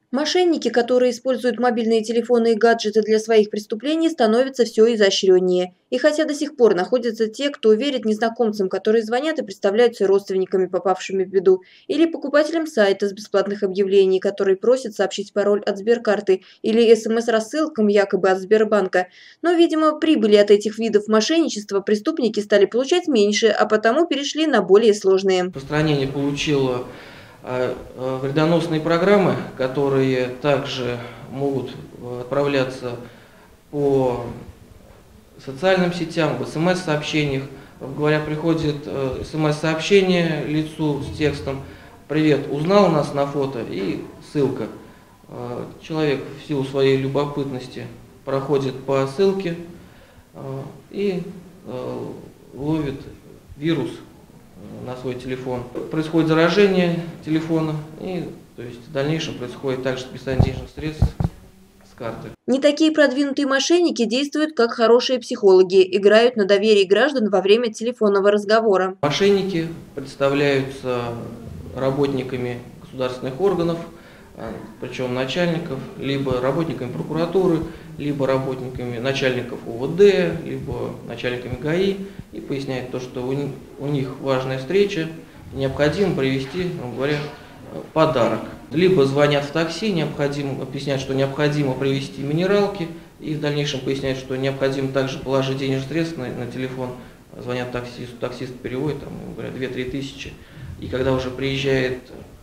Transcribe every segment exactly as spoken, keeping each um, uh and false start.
Мошенники, которые используют мобильные телефоны и гаджеты для своих преступлений, становятся все изощреннее. И хотя до сих пор находятся те, кто верит незнакомцам, которые звонят и представляются родственниками, попавшими в беду, или покупателям сайта с бесплатных объявлений, которые просят сообщить пароль от Сберкарты или СМС-рассылкам якобы от Сбербанка. Но, видимо, прибыли от этих видов мошенничества преступники стали получать меньше, а потому перешли на более сложные. Распространение получило вредоносные программы, которые также могут отправляться по социальным сетям, в смс-сообщениях. Говоря, приходит смс-сообщение лицу с текстом «Привет, узнал нас на фото?» и ссылка. Человек в силу своей любопытности проходит по ссылке и ловит вирус на свой телефон. Происходит заражение телефона, и то есть в дальнейшем происходит также списание денежных средств с карты. Не такие продвинутые мошенники действуют как хорошие психологи, играют на доверии граждан во время телефонного разговора. Мошенники представляются работниками государственных органов, причем начальников, либо работниками прокуратуры, либо работниками начальников УВД, либо начальниками ГАИ, и поясняет то, что у них важная встреча, необходимо привезти, грубо говоря, подарок. Либо звонят в такси, необходимо, объясняют, что необходимо привезти минералки, и в дальнейшем поясняют, что необходимо также положить денежные средства на, на телефон. Звонят таксисту, таксист переводит, там, говорят, две-три тысячи. И когда уже приезжает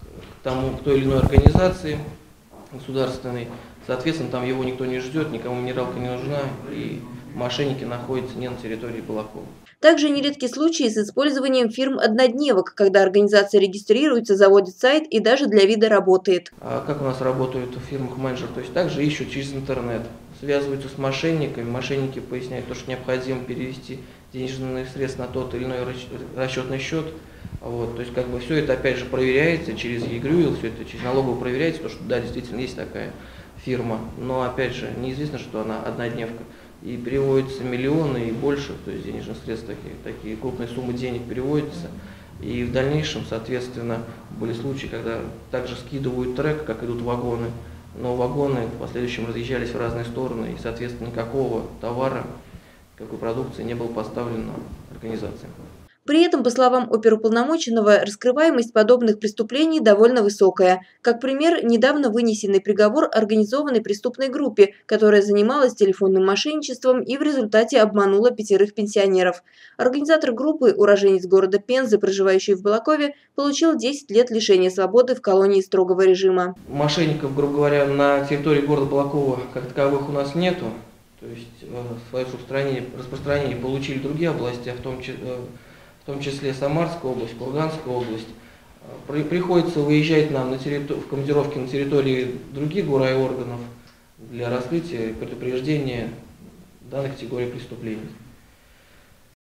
к тому, к той или иной организации государственной, соответственно, там его никто не ждет, никому минералка не нужна, и мошенники находятся не на территории Балакова. Также нередки случаи с использованием фирм-однодневок, когда организация регистрируется, заводит сайт и даже для вида работает. А как у нас работают в фирмах менеджеры? То есть также ищут через интернет, связываются с мошенниками, мошенники поясняют, то, что необходимо перевести денежные средства на тот или иной расчетный счет. Вот, то есть как бы все это опять же проверяется через ЕГРЮИЛ, все это через налоговую проверяется, то, что да, действительно есть такая фирма, но опять же неизвестно, что она однодневка. И переводятся миллионы и больше, то есть денежных средств, такие, такие крупные суммы денег переводятся. И в дальнейшем, соответственно, были случаи, когда также скидывают трек, как идут вагоны, но вагоны в последующем разъезжались в разные стороны, и, соответственно, никакого товара, никакой продукции не было поставлено организациям. При этом, по словам оперуполномоченного, раскрываемость подобных преступлений довольно высокая. Как пример, недавно вынесенный приговор организованной преступной группе, которая занималась телефонным мошенничеством и в результате обманула пятерых пенсионеров. Организатор группы, уроженец города Пензы, проживающий в Балакове, получил десять лет лишения свободы в колонии строгого режима. Мошенников, грубо говоря, на территории города Балакова как таковых у нас нету. То есть свое распространение, распространение получили другие области, в том числе в том числе Самарская область, Курганская область. При, приходится выезжать нам на территор, в командировки на территории других горайорганов для раскрытия и предупреждения данной категории преступлений.